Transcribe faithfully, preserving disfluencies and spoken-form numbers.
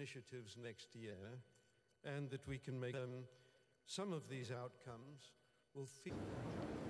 initiatives next year, and that we can make um, some of these outcomes will feel